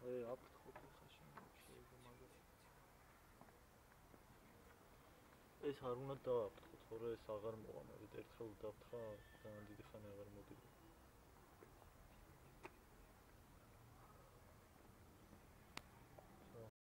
აფრთხო ხაშენ შეიძლება მაგას. ეს არ უნდა დააფრთხო, თორე ეს აღარ მოვა, მე ერთხელ დავთხა, ძალიან დიდი ხანი აღარ მოდიოდა.